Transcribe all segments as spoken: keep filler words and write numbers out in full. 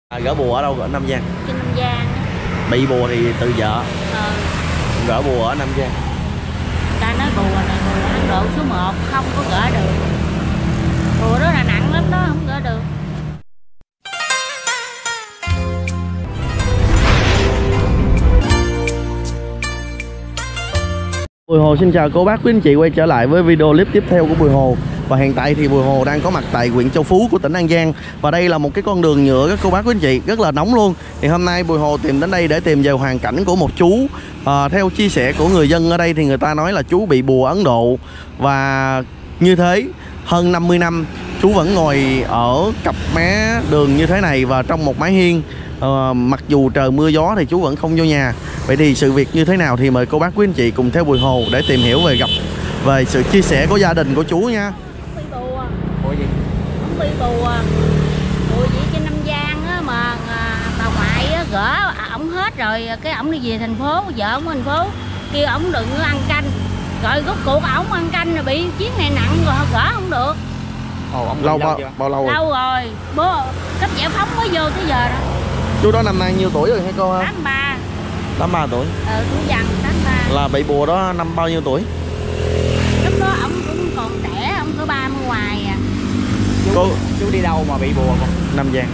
À, gỡ bùa ở đâu? Ở Nam Giang. Trên Nam Giang á. Bị bùa thì tự vợ. Ờ. Gỡ bùa ở Nam Giang. Ta nói bùa này bùa ăn độ số một không có gỡ được. Bùa đó là nặng lắm đó, không gỡ được. Bùi Hồ xin chào cô bác quý anh chị, quay trở lại với video clip tiếp theo của Bùi Hồ. Và hiện tại thì Bùi Hồ đang có mặt tại huyện Châu Phú của tỉnh An Giang. Và đây là một cái con đường nhựa các cô bác quý anh chị, rất là nóng luôn. Thì hôm nay Bùi Hồ tìm đến đây để tìm về hoàn cảnh của một chú. à, Theo chia sẻ của người dân ở đây thì người ta nói là chú bị bùa Ấn Độ. Và như thế hơn năm mươi năm chú vẫn ngồi ở cặp mé đường như thế này và trong một mái hiên. à, Mặc dù trời mưa gió thì chú vẫn không vô nhà. Vậy thì sự việc như thế nào thì mời cô bác quý anh chị cùng theo Bùi Hồ để tìm hiểu về gặp về sự chia sẻ của gia đình của chú nha. Bị bùa. Bùa gì? Không bị bùa. Bùa gì trên Nam Giang á mà à, bà ngoại á, gỡ ổng hết rồi cái ổng đi về thành phố, vợ ổng thành phố kêu ổng đừng có ăn canh. Rồi rốt cuộc ổng ăn canh rồi bị chuyến này nặng rồi gỡ không được. Ồ, ông lâu bao, bao lâu rồi? Lâu rồi. Bố cấp giải phóng mới vô tới giờ đó. Chú đó năm nay nhiêu tuổi rồi hả cô ha? tám ba. tám ba tuổi. Ờ, chú dần tám ba. Là bị bùa đó năm bao nhiêu tuổi? Lúc đó ổng cũng còn trẻ, ổng có ba mươi ngoài à. Chú, cô chú đi đâu mà bị bùa con? Nam Giang.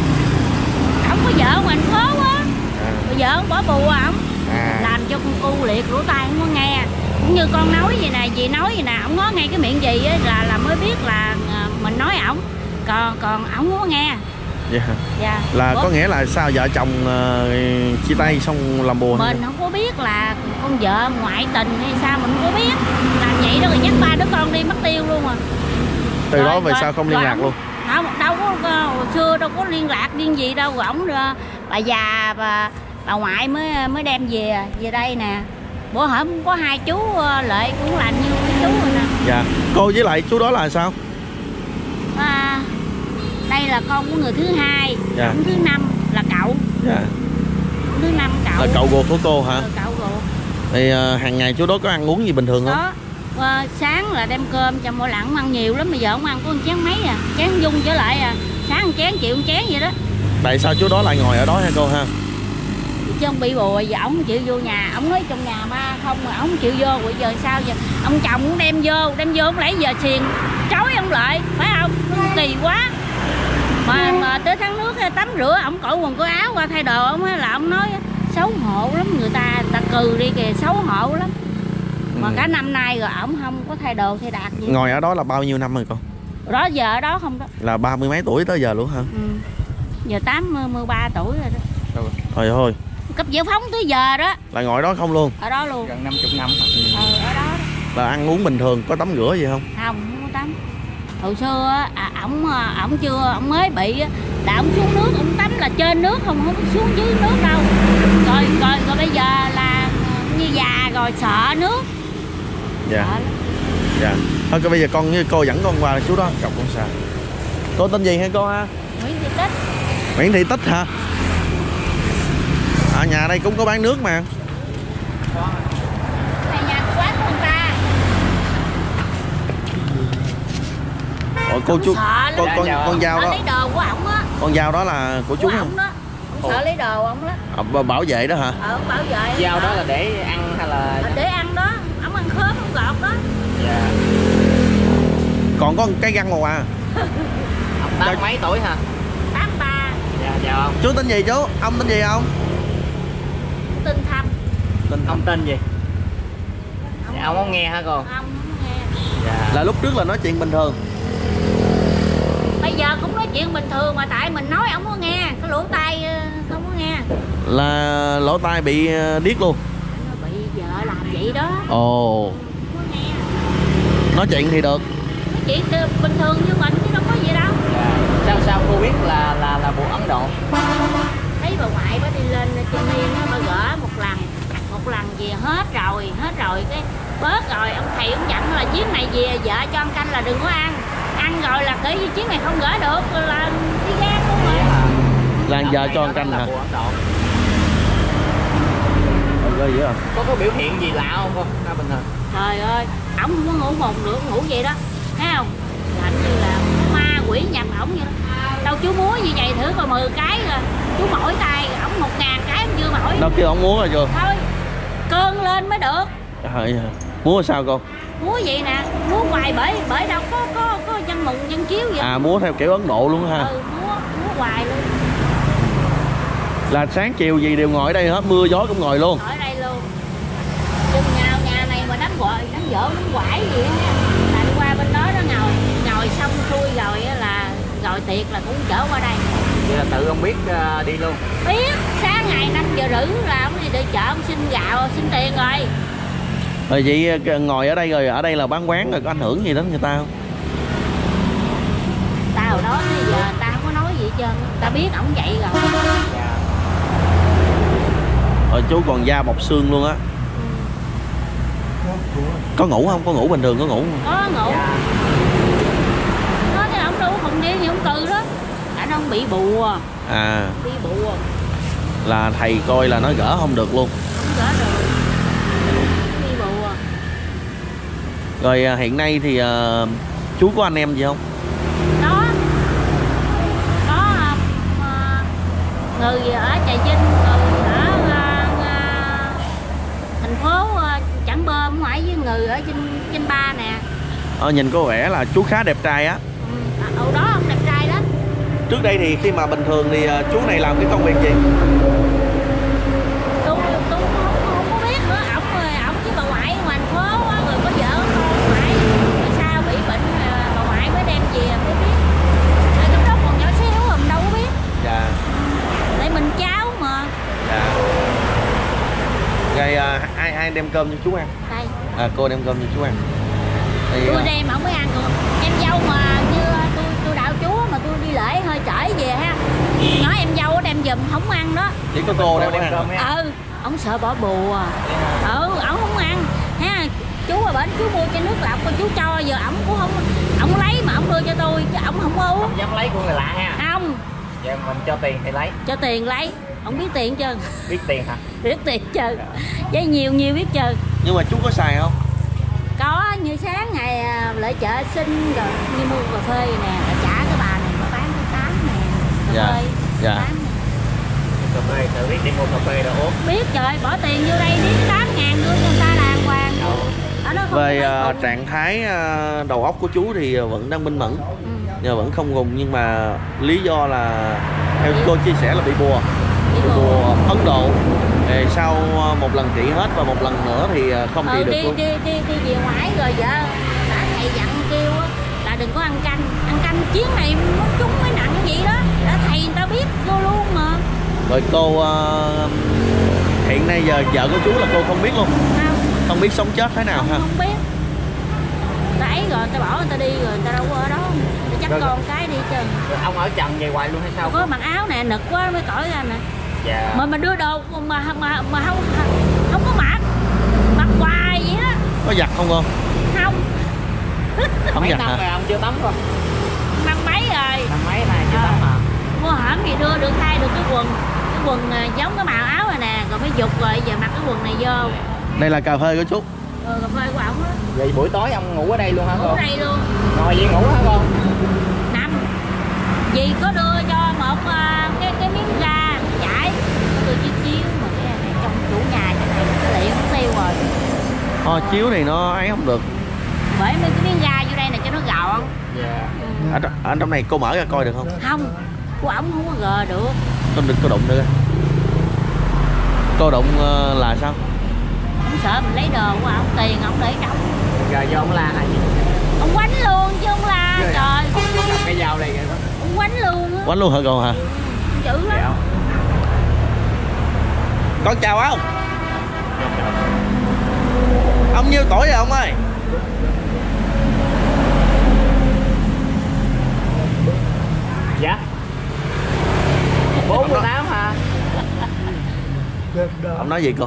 Ổng có vợ ở thành phố á. À. Bây giờ ổng bỏ bùa ổng. À. Làm cho con cu liệt lỗ tai không có nghe. Cũng như con nói gì nè, chị nói gì nè, ổng ngó ngay cái miệng gì á là là mới biết là mình nói ổng. Còn còn ổng không có nghe. Dạ. Dạ. Là Ủa? có nghĩa là sao vợ chồng uh, chia tay xong làm bùa? Mình không có biết là con vợ ngoại tình hay sao mình không có biết. Làm vậy đó rồi dắt ba đứa con đi mất tiêu luôn à. Từ rồi, đó về rồi, sao không liên lạc ổng, luôn? Không, đâu có hồi xưa đâu có liên lạc liên gì đâu. Rồi ổng bà già bà bà ngoại mới mới đem về về đây nè. Bữa hổm có hai chú Lệ cũng làm như chú rồi nè. Dạ. Cô với lại chú đó là sao? À, đây là con của người thứ hai. Dạ. Ông thứ năm là cậu. Dạ. Ông thứ năm cậu. Là cậu ruột của cô hả? Ừ, cậu ruột. Thì uh, hàng ngày chú đó có ăn uống gì bình thường không? Đó. À, sáng là đem cơm cho mỗi lần ăn nhiều lắm, bây giờ ông ăn có một chén mấy à, chén dung trở lại à, sáng một chén chịu một chén vậy đó. Tại sao chú đó lại ngồi ở đó hả cô ha? Chứ ông bị bùa giờ ổng chịu vô nhà, ổng nói trong nhà ma không mà ổng chịu vô, bây giờ sao giờ ông chồng cũng đem vô, đem vô ông lấy giờ xiền trói ông lại, phải không? Kỳ quá. Mà mà tới tháng nước tắm rửa ổng cởi quần cởi áo qua thay đồ ông là ông nói xấu hổ lắm, người ta ta cừ đi kìa, xấu hổ lắm. Mà ừ. Cả năm nay rồi ổng không có thay đồ thay đạc gì. Ngồi ở đó là bao nhiêu năm rồi con? Đó giờ ở đó không đó. Là ba mươi mấy tuổi tới giờ luôn hả? Ừ. Giờ tám mươi ba tuổi rồi đó. Trời ơi. Cấp giải phóng tới giờ đó. Là ngồi đó không luôn? Ở đó luôn. Gần năm mươi năm. Ừ, ở đó. Là ăn uống bình thường, có tắm rửa gì không? Không, không có tắm. Hồi xưa á, à, ổng ổng chưa, ổng mới bị là ổng xuống nước, ổng tắm là trên nước không, không xuống dưới nước đâu. Rồi rồi rồi bây giờ là như già rồi sợ nước. Dạ. Sợ dạ. Thôi bây giờ con với cô dẫn con qua chú đó gặp con sao. Cô tên gì hả cô ha? Nguyễn Thị Tích. Nguyễn Thị Tích hả? Ở nhà đây cũng có bán nước mà. Này nhà của quán của người ta. Ủa, cô chú con con con dao đó. Lấy đồ của ổng á. Con dao đó là của chú ổng đó. Ổng sợ lấy đồ ổng đó. À, bảo vệ đó hả? Ờ, bảo vệ. Dao đó là để ăn hay là để ăn đó, ổng ăn khớp ổng gọt đó. Dạ. Còn có cái găng màu à? Ông tám mấy tuổi hả? tám ba. Dạ, dạ không. Chú tên gì chú? Ông tên gì không? Tên Thâm. Tên ông tên gì? Ông, dạ, ông không nghe hả cô? Ông không nghe. Dạ. Là lúc trước là nói chuyện bình thường. Bây giờ cũng nói chuyện bình thường mà tại mình nói ổng có nghe, cái lỗ tai không có nghe. Là lỗ tai bị điếc luôn. Nó bị vợ làm vậy đó. Ồ. Không có nghe. Nói chuyện thì được. Nói chuyện bình thường như mình chứ đâu có gì đâu. Dạ. Sao sao cô biết là là là bùa Ấn Độ? Thấy bà ngoại bà đi lên trên hiên á, bà gỡ một lần, một lần về hết rồi, hết rồi cái bớt rồi ông thầy ông dặn là chuyến này về vợ cho ăn canh là đừng có ăn. Ăn rồi là kể như chuyến này không gỡ được là đi ra luôn rồi. Là giờ cho ăn canh hả? Ghê dữ à? Có có biểu hiện gì lạ không con? Ra bình thường. Trời ơi, ổng không có ngủ một nửa ngủ vậy đó, thấy không? Làm như là ma quỷ nhập ổng vậy đó. Đâu chú múa như vậy thử coi mười cái rồi. chú mỏi tay ổng một ngàn cái em chưa mỏi. Đâu kia ông muốn rồi chưa? Thôi cơn lên mới được. Trời, múa sao cô? Múa vậy nè, múa hoài bởi bởi đâu có có có dân mùng dân chiếu vậy. À, múa theo kiểu Ấn Độ luôn ha. Ừ, múa múa hoài luôn. Là sáng chiều gì đều ngồi ở đây hết, mưa gió cũng ngồi luôn. Ở đây luôn. Chừng nhà nhà này mà đánh gọi đánh vợ đánh quải gì á, là đi qua bên đó nó ngồi ngồi xong xuôi rồi á là rồi tiệc là cũng chở qua đây. Vậy là tự ông biết uh, đi luôn. Biết sáng ngày năm giờ rưỡi là ông đi đi chợ ông xin gạo xin tiền rồi. Rồi chị ngồi ở đây rồi, ở đây là bán quán rồi có ảnh hưởng gì đến người ta không? Ta hồi đó tới giờ ta không có nói gì hết trơn, ta biết ổng vậy rồi. Dạ. Rồi chú còn da bọc xương luôn á. Ừ. Có ngủ không? Có ngủ bình thường có ngủ không? Có ngủ. Dạ. Nói cái ổng đâu không đi như ông Tư đó. Ảnh ông bị bùa. À. Bị bùa. Là thầy coi là nó gỡ không được luôn. Không gỡ được. Bị bùa. Rồi à, hiện nay thì à, chú có anh em gì không? Đó. Có uh, người ở Trà Vinh, người ở uh, uh, thành phố uh, Trảng Bom ngoài với người ở Vinh Vinh Ba nè. Ờ, nhìn có vẻ là chú khá đẹp trai á. Ừ, ở đó ông đẹp trai đó. Trước đây thì khi mà bình thường thì à, chú này làm cái công việc gì? Tôi tôi không, không có biết nữa, ổng ổng với bà ngoại ngoài thành phố á, người có vợ con ngoại rồi sao bị bệnh bà ngoại mới đem về mới biết. Rồi lúc đó còn nhỏ xíu mình đâu có biết. Dạ. Tại mình cháu mà. Dạ. Rồi à, ai ai đem cơm cho chú ăn? Đây. À, cô đem cơm cho chú ăn. Thì, Tôi à, đem ổng mới ăn còn em dâu mà như tôi tôi đạo chúa mà tôi đi lễ hơi trễ về ha. Nói em dâu đem giùm không ăn đó. chỉ có cô đem đem ăn. cơm ấy. Ừ, ổng sợ bỏ bùa. Ừ, ổng không ăn ha. Chú ở bển chú mua chai nước lọc con chú cho giờ ổng cũng không, ổng lấy mà ổng đưa cho tôi chứ ổng không uống. Không dám lấy của người lạ ha. Không, Dạ mình cho tiền thì lấy. cho tiền lấy, ổng biết tiền chưa? Biết tiền hả? Biết tiền chưa? Với nhiều nhiều biết chưa? Nhưng mà chú có xài không? Có, như sáng ngày à, lại chợ xin rồi như mua cà phê nè, lại trả cái bà này nó bán cái tám nè, cà Dạ, phê. dạ. tám nè. Cà phê, tự biết đi mua cà phê đâu uống. Biết trời, bỏ tiền vô đây biết tám ngàn đưa cho người ta đàng hoàng. Ở đó không Về có à, lấy bụng. trạng thái à, đầu óc của chú thì vẫn đang minh mẫn, Ừ. nhưng vẫn không gùng, nhưng mà lý do là theo cô chia sẻ là bị bùa, Bị bị bùa. bùa Ấn Độ. Thì sau một lần trị hết và một lần nữa thì à, không trị Ừ, được đi, luôn. đi đi đi về ngoại rồi vợ đã thầy dặn kêu á là đừng có ăn canh, ăn canh chuyến này nó trúng mới nặng cái gì đó, đã thầy người ta biết vô luôn mà. Rồi cô à, hiện nay giờ vợ của chú là cô không biết luôn, Không, không biết sống chết thế nào không, ha? không biết. Ta ấy rồi ta bỏ người ta đi rồi người ta đâu có ở đó, ta chắc Rồi. con cái đi chừng. Rồi ông ở trần về hoài luôn hay sao? Có mặc áo nè nực quá mới cởi ra nè. Dạ. Mà mình đưa đồ mà mà mà không không có mặc, mặc hoài vậy đó. Có giặt không cô? Không, Không Mấy giặt năm hả? rồi ông chưa tắm rồi. năm mấy rồi. Năm mấy này chưa Ờ. tắm hả? Mua hổm thì đưa được thay được cái quần, cái quần à, giống cái màu áo rồi nè, rồi mới giục rồi giờ mặc cái quần này vô. Đây là cà phê của chú. Rồi cà phê của ổng á, Vậy buổi tối ông ngủ ở đây luôn hả ngủ cô? đây luôn. Ngồi vậy ngủ hả con? Nằm. Dì có đưa cho một à, cái cái miếng ga chải, tôi chiếu chiếu mà cái này trong chủ nhà cái này cái liệm cũng tiêu rồi. Ờ, chiếu này nó ấy không được. Bởi mấy cái miếng ga vô đây này cho nó gọn. Dạ. Ừ. Ở, tr- ở trong này cô mở ra coi được không? Không, của ổng không có gờ được. Con đừng có đụng nữa. Cô đụng ờ, là sao? Ông sợ mình lấy đồ của ổng, tiền ổng để trong. Giờ do ông la hay gì? Ông quánh luôn chứ không la, Ghê. trời. Cầm cái dao đây kìa. Ông quánh luôn á. Quánh luôn hả cô hả? Dữ Dạ. lắm. Con chào ông. Ông nhiêu tuổi rồi ông ơi? Dạ. bốn mươi tám hả? Ông nói gì cô?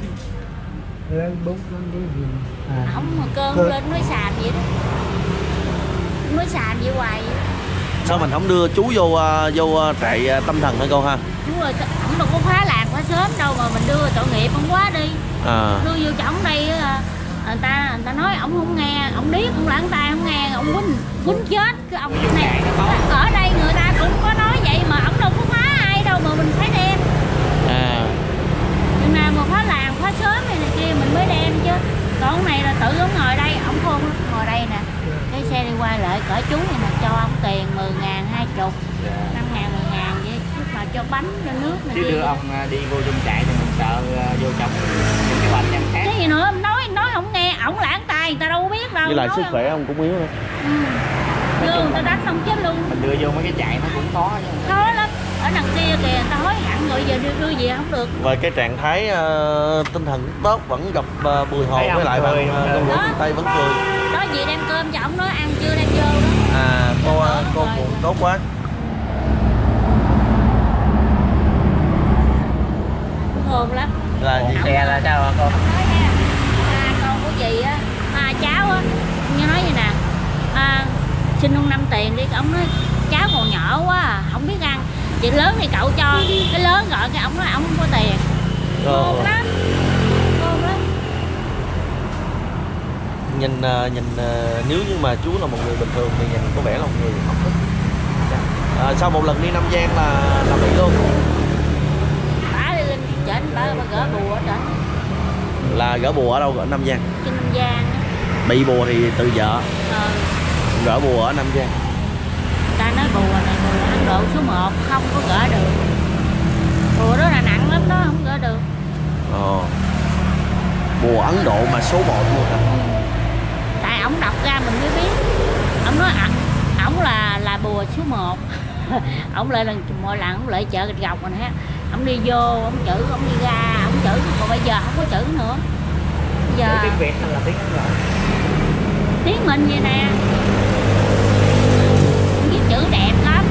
Ổng mà cơn lên nói xàm vậy đó. Nói xàm vậy hoài vậy. Sao mình không đưa chú vô ờ, vô ờ, trại ờ, tâm thần hả cô ha? Chú ơi, ổng đâu có phá làng phá sớm đâu mà mình đưa tội nghiệp ông quá đi. À. Đưa vô cho ổng đây á, người ta người ta nói ổng không nghe, ổng điếc ổng lãng tai không nghe, ổng quýnh quýnh chết cái ông này. Ở đây người ta cũng có nói vậy mà ổng đâu có phá ai đâu mà mình thấy cho bánh cho nước này Chứ kia. đưa ông à, đi vô trong trại thì mình sợ à, vô trong những cái bệnh nhân khác. Cái gì nữa nói nói không nghe, ổng lãng tài người ta đâu có biết đâu. với lại nói sức không- khỏe ông cũng yếu nữa. Ừ. Đưa người ta đánh ông chết luôn. Mình đưa vô mấy cái trại nó cũng khó chứ. Khó lắm. Ở đằng kia kìa người ta hối hận rồi giờ đưa, đưa gì không được. Về cái trạng thái ờ, tinh thần tốt, vẫn gặp uh, Bùi Hồ Thấy với ông lại bạn cười, uh, cười. con gái Đó. phương Tây vẫn cười. Đó gì đem cơm cho ổng nói ăn chưa đem vô đó. À cô ờ, cô Rồi. cũng tốt quá. Hồn lắm. Là gì? Xe là sao hả con? Nói nha, à, con của chị á, à, cháu á, như nói vậy nè, à, xin ông năm tiền đi, ông nói cháu còn nhỏ quá à, không biết ăn, chị lớn thì cậu cho, cái lớn gọi cái ông nói ông không có tiền, khôn Ờ, lắm, khôn lắm. nhìn ờ, nhìn ờ, nếu như mà chú là một người bình thường thì nhìn có vẻ là một người học thức. À, sau một lần đi Nam Giang là là bị luôn, Bả đi lên trên bả bả gỡ bùa ở trên là gỡ bùa ở đâu, ở Nam Giang? trên Nam Giang á. Bị bùa thì tự vợ, Ờ, gỡ bùa ở Nam Giang. người ta nói bùa này bùa Ấn Độ số một không có gỡ được, bùa đó là nặng lắm đó, không gỡ được. Ờ. Bùa Ấn Độ mà số một luôn hả? Tại ổng đọc ra mình mới biết, ổng nói ổng ổng là là bùa số một. Ổng lại lần mỗi lần ổng lại chợ Gạch Gọc mình ha, ổng đi vô ổng chữ, ổng đi ra ổng chữ, còn bây giờ không có chữ nữa. Bây giờ Tiếng Việt hay là tiếng Ấn Độ? tiếng mình vậy nè, viết chữ đẹp lắm.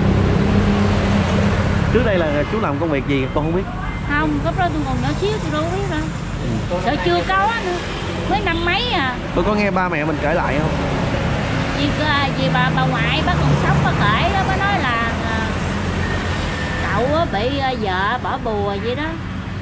Trước đây là chú làm công việc gì con không biết. Không, lúc đó tôi còn nhỏ xíu tôi đâu có biết đâu, sợ chưa có nữa, mới năm mấy à. Tôi có nghe ba mẹ mình kể lại không? Vì, vì bà bà ngoại bác còn sống bà kể đó, bà nói là à, cậu á bị à, vợ bỏ bùa vậy đó.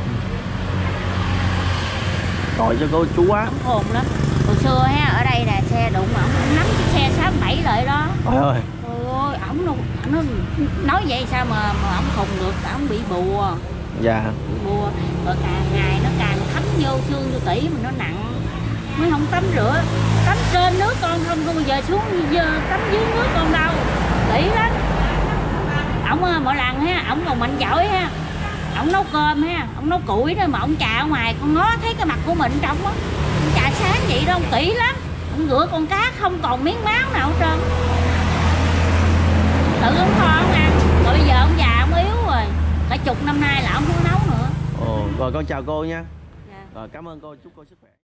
Tội cho cô chú quá. Ổng khôn lắm. Hồi xưa ha, ở đây nè xe đụng mà ổng ổng nắm chiếc xe sáu bảy lại đó. Trời ơi. Trời ơi, ổng đâu nó nói vậy sao mà mà ổng khùng được, ổng bị bùa, Dạ. bị bùa. Rồi càng ngày nó càng thấm vô xương vô tủy mình nó nặng. Mới không tắm rửa, tắm trên nước con không, không bao giờ xuống giờ tắm dưới nước con đâu. Kỹ lắm. Ổng à, mỗi lần ha, ổng còn mạnh giỏi ha. Ổng nấu cơm ha, ổng nấu củi đó mà ổng chà ở ngoài con ngó thấy cái mặt của mình trong á. Ổng chà sáng vậy đó, ổng kỹ lắm. Ổng rửa con cá không còn miếng máu nào hết trơn. Tự ổng kho ổng ăn. Rồi bây giờ ổng già ổng yếu rồi. Cả chục năm nay là ổng không nấu nữa. Ồ, rồi con chào cô nha. Dạ. Rồi cảm ơn cô, chúc cô sức khỏe.